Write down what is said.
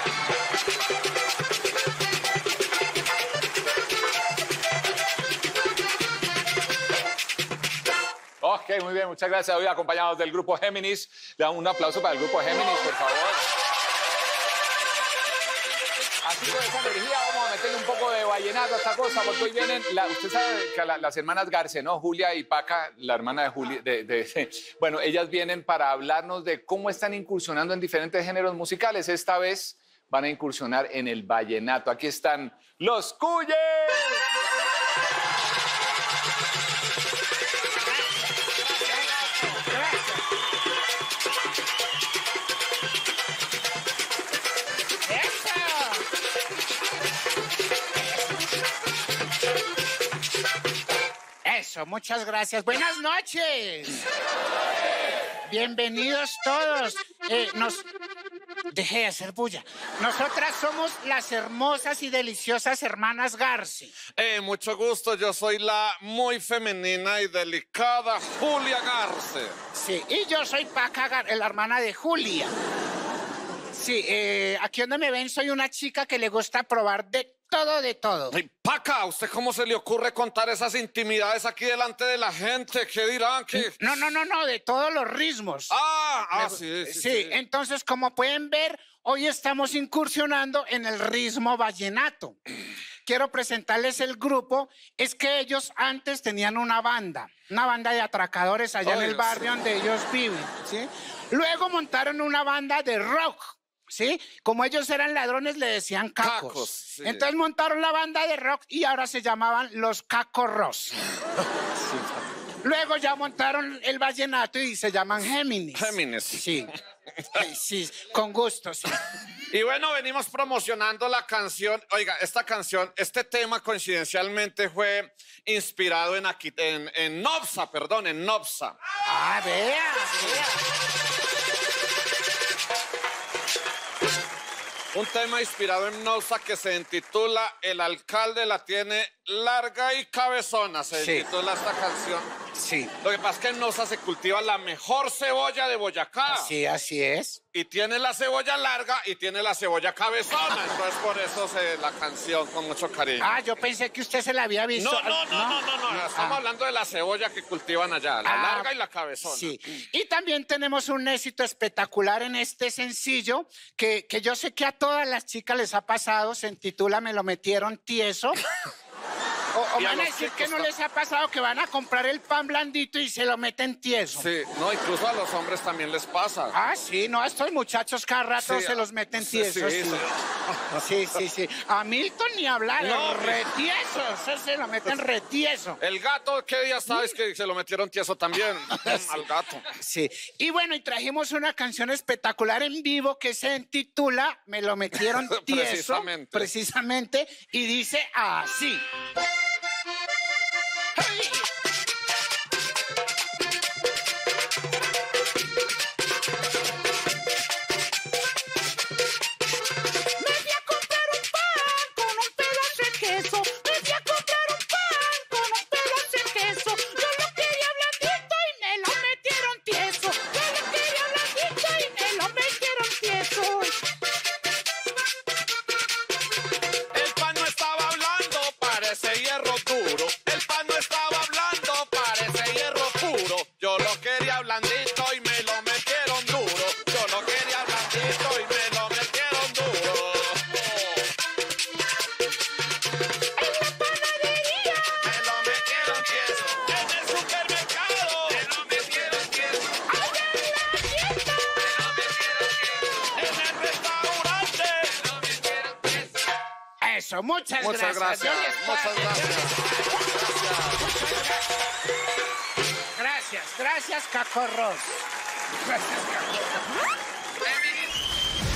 Ok, muy bien, muchas gracias. Hoy acompañados del grupo Géminis. Le damos un aplauso para el grupo Géminis, por favor. Así con esa energía vamos a meterle un poco de vallenato a esta cosa, porque hoy vienen, usted sabe que las hermanas Garce, ¿no? Julia y Paca, la hermana de Julia, bueno, ellas vienen para hablarnos de cómo están incursionando en diferentes géneros musicales. Esta vez van a incursionar en el vallenato. Aquí están los Cuyes. Muchas gracias. Buenas noches. Bienvenidos todos. Dejé de hacer bulla. Nosotras somos las hermosas y deliciosas hermanas Garce. Mucho gusto. Yo soy la muy femenina y delicada Julia Garce. Sí, y yo soy Paca Garce, la hermana de Julia. Sí, aquí donde me ven soy una chica que le gusta probar de todo, de todo. Ay, Paca, ¿a usted cómo se le ocurre contar esas intimidades aquí delante de la gente? ¿Qué dirán? No, de todos los ritmos. Sí, entonces, como pueden ver, hoy estamos incursionando en el ritmo vallenato. Quiero presentarles el grupo. Es que ellos antes tenían una banda de atracadores allá en el barrio donde ellos viven, ¿sí? Luego montaron una banda de rock, ¿sí? Como ellos eran ladrones, le decían cacos. Sí. Entonces montaron la banda de rock y ahora se llamaban los Cacorros. Sí. Luego ya montaron el vallenato y se llaman Géminis. Géminis. Sí. Sí, con gusto, sí. Y bueno, venimos promocionando la canción. Oiga, este tema coincidencialmente fue inspirado en Nopsa, en Nopsa. Ah, vea. Un tema inspirado en Nopsa que se intitula El alcalde la tiene larga y cabezona. Se titula esta canción. Sí. Lo que pasa es que en Nopsa se cultiva la mejor cebolla de Boyacá. Sí, así es. Y tiene la cebolla larga y tiene la cebolla cabezona. Entonces por eso la canción con mucho cariño. Ah, yo pensé que usted se la había visto. No. Estamos hablando de la cebolla que cultivan allá, la larga y la cabezona. Sí. Y también tenemos un éxito espectacular en este sencillo que yo sé que a todas las chicas les ha pasado. Se intitula Me lo metieron tieso. O van a decir que no les ha pasado que van a comprar el pan blandito y se lo meten tieso. Sí, no, incluso a los hombres también les pasa. Ah, sí, no, a estos muchachos cada rato se los meten tiesos. Sí. A Milton ni hablar, retiesos, se lo meten retieso. El gato, ¿qué día sabes que se lo metieron tieso también? Al gato. Sí, y bueno, y trajimos una canción espectacular en vivo que se intitula Me lo metieron tieso. Precisamente, y dice así. Muchas gracias. Gracias, Cacorros. Gracias, Cacorros.